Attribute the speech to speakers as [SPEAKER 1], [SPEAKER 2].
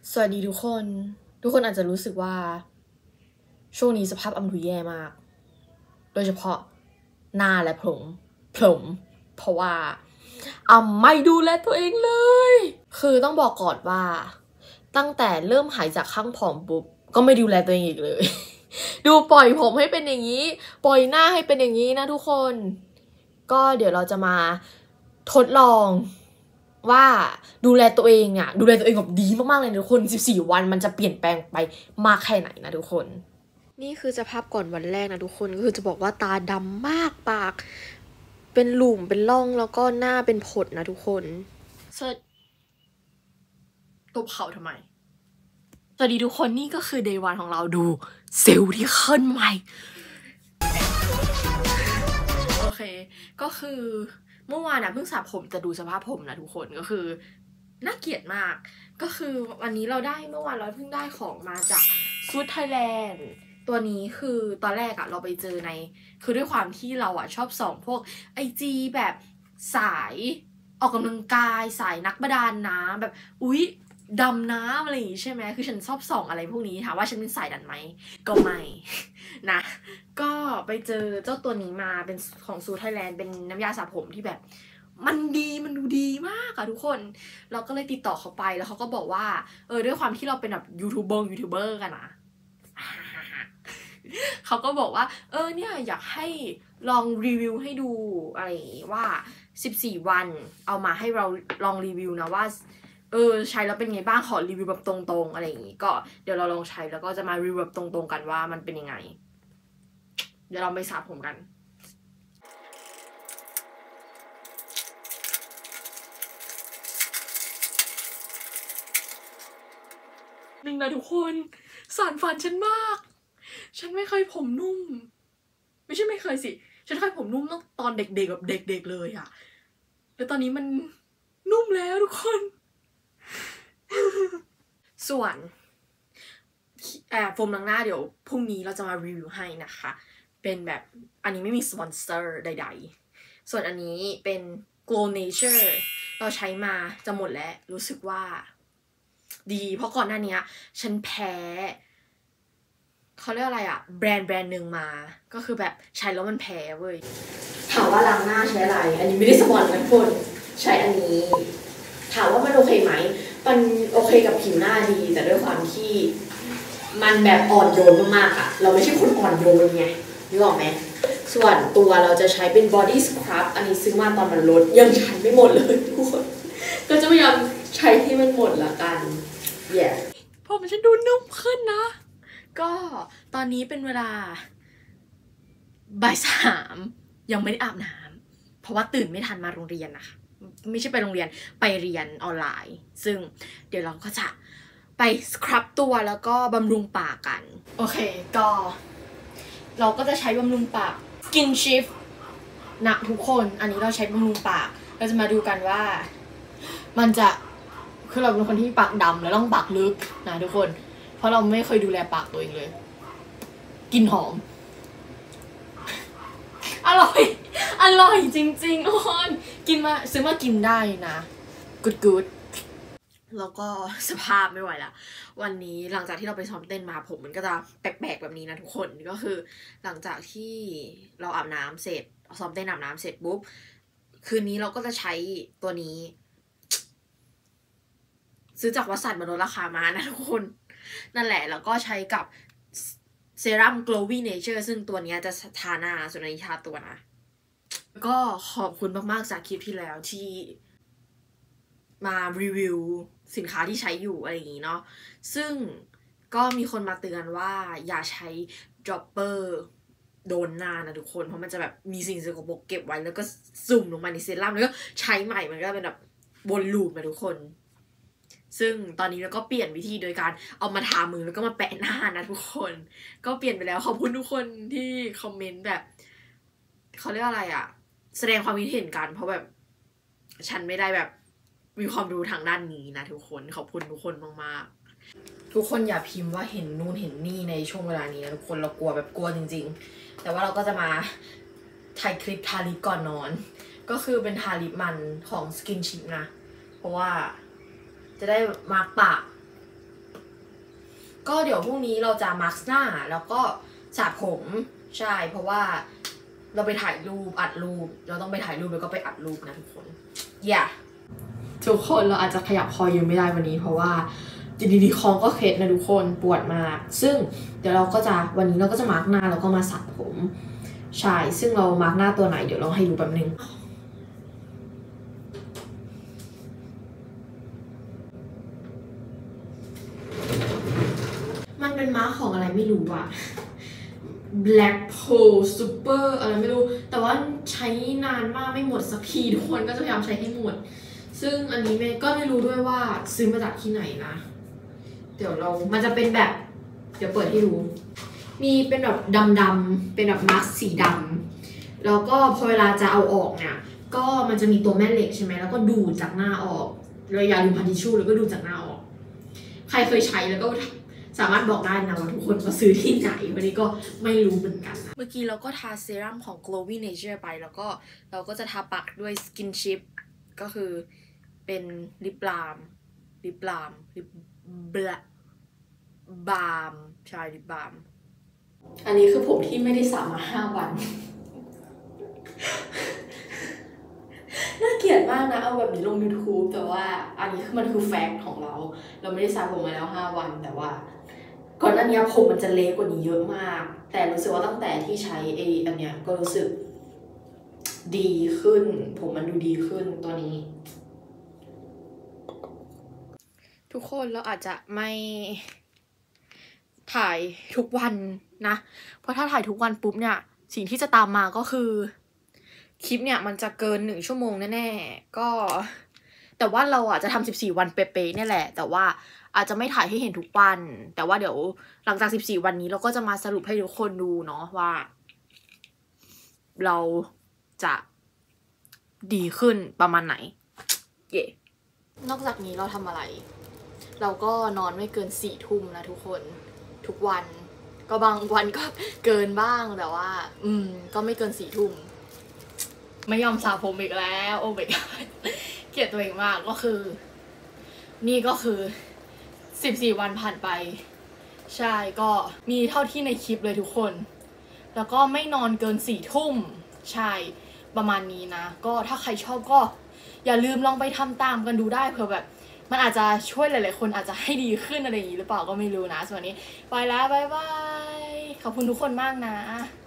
[SPEAKER 1] สวัสดีทุกคน ทุกคนอาจจะรู้สึกว่าช่วงนี้สภาพอำดูแย่มาก โดยเฉพาะหน้าและผมเพราะว่าไม่ดูแลตัวเองเลย คือต้องบอกก่อนว่าตั้งแต่เริ่มหายจากข้างผอมปุ๊บก็ไม่ดูแลตัวเองอีกเลย ดูปล่อยผมให้เป็นอย่างนี้ ปล่อยหน้าให้เป็นอย่างนี้นะทุกคน ก็เดี๋ยวเราจะมาทดลองว่าดูแลตัวเองเนี่ยดูแลตัวเองแบบดีมากๆเลยนะทุกคน14วันมันจะเปลี่ยนแปลงไปมากแค่ไหนนะทุกคนนี่คือสภาพก่อนวันแรกนะทุกคนก็คือจะบอกว่าตาดำมากปากเป็นหลุมเป็นร่องแล้วก็หน้าเป็นผดนะทุกคนตบเข่าทำไมสวัสดีทุกคนนี่ก็คือเดย์วันของเราดูเซลล์ที่ขึ้นใหม่โอเคก็คือเมื่อวานนะเพิ่งสระผมจะดูสภาพผมนะทุกคนก็คือน่าเกลียดมากก็คือวันนี้เราได้เมื่อวานเราเพิ่งได้ของมาจากซูดไทยแลนด์ตัวนี้คือตอนแรกอะเราไปเจอในคือด้วยความที่เราอะชอบส่องพวกIGแบบสายออกกำลังกายสายนักประดาน้ำแบบอุ๊ยดำน้ำอะไรอย่างงี้ใช่ไหมคือฉันชอบส่องอะไรพวกนี้ถามว่าฉันเป็นสายดันไหมก็ไม่นะก็ไปเจอเจ้าตัวนี้มาเป็นของซูไทยแลนด์เป็นน้ำยาสระผมที่แบบมันดูดีมากอะทุกคนเราก็เลยติดต่อเขาไปแล้วเขาก็บอกว่าด้วยความที่เราเป็นแบบยูทูบเบอร์กันนะ เขาก็บอกว่าเนี่ยอยากให้ลองรีวิวให้ดูอะไรว่า14วันเอามาให้เราลองรีวิวนะว่าใช้แล้วเป็นไงบ้างขอรีวิวแบบตรงๆอะไรอย่างงี้ก็เดี๋ยวเราลองใช้แล้วก็จะมารีวิวแบบตรงๆกันว่ามันเป็นยังไงเดี๋ยวเราไปสระผมกันหนึ่งนะทุกคนสานฝันฉันมากฉันไม่เคยผมนุ่มไม่ใช่ไม่เคยสิฉันเคยผมนุ่มตั้งตอนเด็กๆแบบเด็กๆเลยอะแล้วตอนนี้มันนุ่มแล้วทุกคนส่วนโฟมล้างหน้าเดี๋ยวพรุ่งนี้เราจะมารีวิวให้นะคะเป็นแบบอันนี้ไม่มีสปอนเซอร์ใดๆส่วนอันนี้เป็น Glow Nature เราใช้มาจะหมดแล้วรู้สึกว่าดีเพราะก่อนหน้านี้ฉันแพ้เขาเรียกอะไรอะแบรนด์หนึ่งมาก็คือแบบใช้แล้วมันแพ้เว้ยถามว่าล้างหน้าใช้อะไรอันนี้ไม่ได้สปอนนะทุกคนใช้อันนี้ถามว่ามันโอเคไหมมันโอเคกับผิวหน้าดีแต่ด้วยความที่มันแบบอ่อนโยนมากๆอะเราไม่ใช่คนอ่อนโยนไงนึกออกไหมส่วนตัวเราจะใช้เป็น body scrub อันนี้ซื้อมาตอนมันลดยังใช้ไม่หมดเลยทุกคนก็จะพยายามใช้ที่มันหมดละกันพอมันจะดูนุ่มขึ้นนะก็ตอนนี้เป็นเวลาบ่าย3ยังไม่ได้อาบน้ำเพราะว่าตื่นไม่ทันมาโรงเรียนนะคะไม่ใช่ไปโรงเรียนไปเรียนออนไลน์ซึ่งเดี๋ยวเราก็จะไปสครับตัวแล้วก็บำรุงปากกันโอเคก็เราก็จะใช้บำรุงปาก Skin Shift นะทุกคนอันนี้เราใช้บำรุงปากเราจะมาดูกันว่ามันจะคือเราเป็นคนที่ปากดำแล้วต้องปากลึกนะทุกคนเพราะเราไม่เคยดูแลปากตัวเองเลยกลิ่นหอมอร่อยจริงๆทุกคนกินมาซื้อมากินได้นะกูดแล้วก็สภาพไม่ไหวละวันนี้หลังจากที่เราไปซ้อมเต้นมาผมมันก็จะแปลกๆแบบนี้นะทุกคนก็คือหลังจากที่เราอาบน้ำเสร็จซ้อมเต้นอาบน้ำเสร็จปุ๊บคืนนี้เราก็จะใช้ตัวนี้ซื้อจากวัสดุมาลดราคามานะทุกคนนั่นแหละแล้วก็ใช้กับเซรั่ม Glowy Nature ซึ่งตัวนี้จะทาหน้าส่วนอันนี้ทาตัวนะก็ขอบคุณมากๆจากคลิปที่แล้วที่มารีวิวสินค้าที่ใช้อยู่อะไรอย่างนี้เนาะซึ่งก็มีคนมาเตือนว่าอย่าใช้ dropper โดนหน้านะทุกคนเพราะมันจะแบบมีสิ่งสกปรกเก็บไว้แล้วก็ซุ่มลงมาในเซรั่มแล้วก็ใช้ใหม่มันก็เป็นแบบวนลูปนะทุกคนซึ่งตอนนี้เราก็เปลี่ยนวิธีโดยการเอามาทามือแล้วก็มาแปะหน้านะทุกคนก็เปลี่ยนไปแล้วขอบคุณทุกคนที่คอมเมนต์แบบเขาเรียกอะไรอะแสดงความคิดเห็นกันเพราะแบบฉันไม่ได้แบบมีความรู้ทางด้านนี้นะทุกคนขอบคุณทุกคนมากๆทุกคนอย่าพิมพ์ว่าเห็นนู่นเห็นนี่ในช่วงเวลานี้นะทุกคนเรากลัวแบบกลัวจริงๆแต่ว่าเราก็จะมาถ่ายคลิปทาลิปก่อนนอนก็คือเป็นทาลิปมันของ Skin Chic นะเพราะว่าจะได้มาร์กปากก็เดี๋ยวพรุ่งนี้เราจะมาร์กหน้าแล้วก็สระผมใช่เพราะว่าเราไปถ่ายรูปอัดรูปเราต้องไปถ่ายรูปแล้วก็ไปอัดรูปนะทุกคนทุกคนเราอาจจะขยับคอเยอะไม่ได้วันนี้เพราะว่าดีคอก็เคล็ดนะทุกคนปวดมากซึ่งเดี๋ยวเราก็จะวันนี้เราก็จะมาร์กหน้าแล้วก็มาสระผมใช่ซึ่งเรามาร์กหน้าตัวไหนเดี๋ยวเราให้ดูแป๊บนึงมันเป็นมาร์กของอะไรไม่รู้อะ Black Pearl Super อะไรไม่รู้แต่ว่าใช้นานมากไม่หมดสักทีทุกคนก็จะพยายามใช้ให้หมดซึ่งอันนี้เมย์ก็ไม่รู้ด้วยว่าซื้อมาจากที่ไหนนะเดี๋ยวมันจะเป็นแบบเดี๋ยวเปิดให้ดูมีเป็นแบบดำๆเป็นแบบมาร์กสีดำแล้วก็พอเวลาจะเอาออกเนี่ยก็มันจะมีตัวแม่เหล็กใช่ไหมแล้วก็ดูดจากหน้าออกเลยอย่าลืมพันทิชชู่แล้วก็ดูดจากหน้าออกใครเคยใช้แล้วก็สามารถบอกได้นะว่าทุกคนมาซื้อที่ไหนวันนี้ก็ไม่รู้เหมือนกันนะเมื่อกี้เราก็ทาเซรั่มของ Glowing Nature ไปแล้วก็เราก็จะทาปากด้วย Skin Chip ก็คือเป็นลิปบาล์มใช่ลิปบาล์มอันนี้คือผมที่ไม่ได้สระมา5 วัน น่าเกลียดมากนะเอาแบบนี้ลง YouTube แต่ว่าอันนี้คือมันคือแฟกต์ของเราไม่ได้สระผมมาแล้ว5 วันแต่ว่าก่อนหน้านี้ผมมันจะเละกว่านี้เยอะมากแต่รู้สึกว่าตั้งแต่ที่ใช้อันเนี้ยก็รู้สึกดีขึ้นผมมันดูดีขึ้นตัวนี้ทุกคนเราอาจจะไม่ถ่ายทุกวันนะเพราะถ้าถ่ายทุกวันปุ๊บเนี่ยสิ่งที่จะตามมาก็คือคลิปเนี่ยมันจะเกิน1 ชั่วโมงแน่ๆก็แต่ว่าเราอาจจะทำ14 วันเป๊ะๆเนี่ยแหละแต่ว่าอาจจะไม่ถ่ายให้เห็นทุกวันแต่ว่าเดี๋ยวหลังจาก14 วันนี้เราก็จะมาสรุปให้ทุกคนดูเนาะว่าเราจะดีขึ้นประมาณไหนนอกจากนี้เราทำอะไรเราก็นอนไม่เกิน4 ทุ่มนะทุกคนทุกวันก็บางวันก็เกินบ้างแต่ว่าก็ไม่เกิน4 ทุ่มไม่ยอมสระผมอีกแล้วโอ้ my god เกลียดตัวเองมากก็คือนี่ก็คือ14 วันผ่านไปใช่ก็มีเท่าที่ในคลิปเลยทุกคนแล้วก็ไม่นอนเกิน4 ทุ่มใช่ประมาณนี้นะก็ถ้าใครชอบก็อย่าลืมลองไปทำตามกันดูได้เผื่อแบบมันอาจจะช่วยหลายๆคนอาจจะให้ดีขึ้นอะไรอย่างนี้หรือเปล่าก็ไม่รู้นะส่วนนี้ไปแล้วบ๊ายบายขอบคุณทุกคนมากนะ